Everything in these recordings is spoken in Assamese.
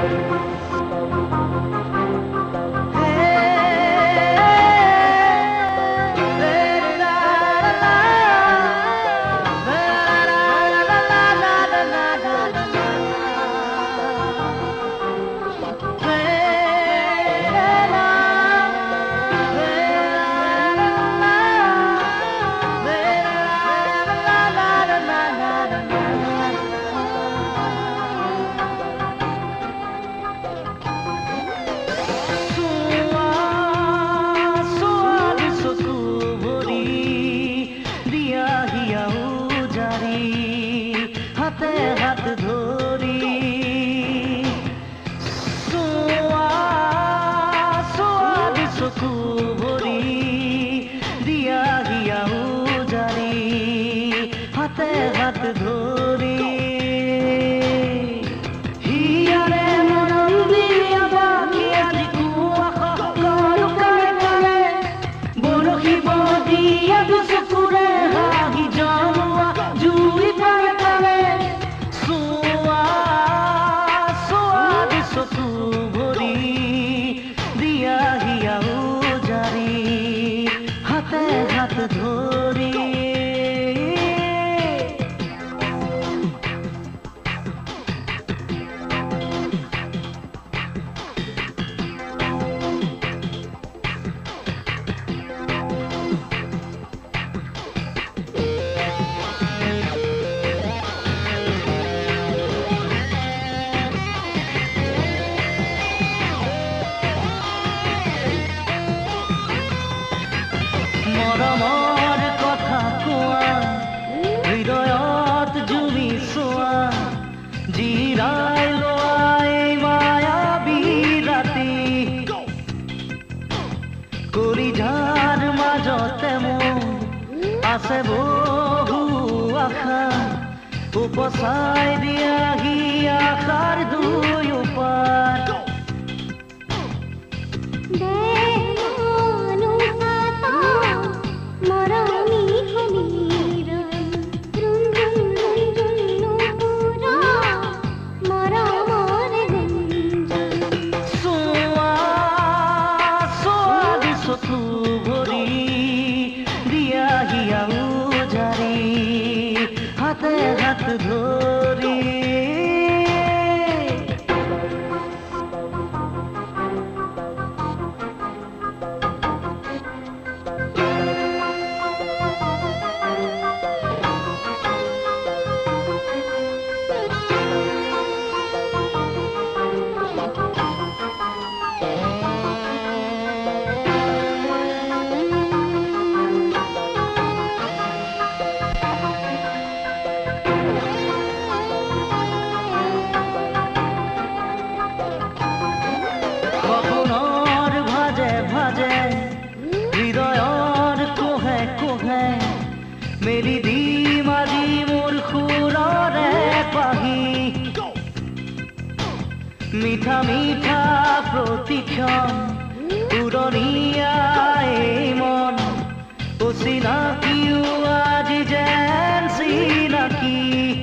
হাতে হাত ধরি সোয়া সোয়াদ চকু ভৰি দিয়া হিয়া উজাৰি হাতে হাত ধৰি হিয়াৰে মনম দিয়া বাকি আজি কুয়া লুকাই থাকে বৰশী বদিয়া চকুৰে হাঁহি জলোৱা জুই চকু ভৰি দিয়া হিয়া উজাৰি হাতে হাত ধৰি মৰমৰ কথা কোৱা হৃদয়ত জুমি চোৱা জিৰাই লোৱাই মায়াবী ৰাতি কলিজাৰ মাজতে মোৰ আছে বহু আশা উপচাই দিয়াহি আশাৰ দুই উপাৰ চকু ভৰি দিয়া হিয়া উজাৰি হাতে হাত ধৰি হৃদয়ৰ কোহে কোহে মেলি দিম আজি মোৰ সুৰৰে পাহি মিঠা মিঠা প্ৰতিক্ষণ পুৰণীয়া এই মন অচিনাকিও আজি যেন চিনাকি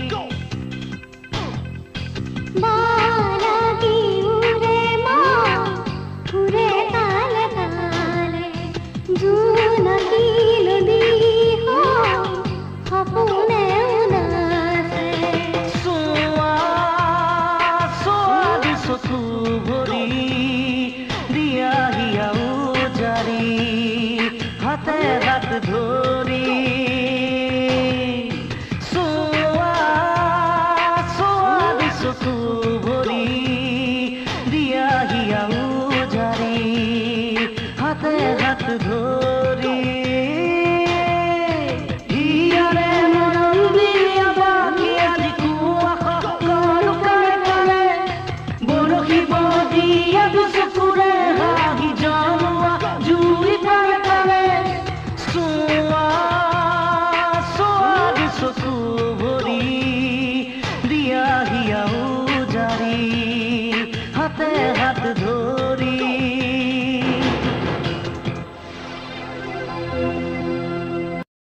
চকু ভৰি দিয়া হিয়া উজাৰি হাতে হাত ধৰি চোৱা চকু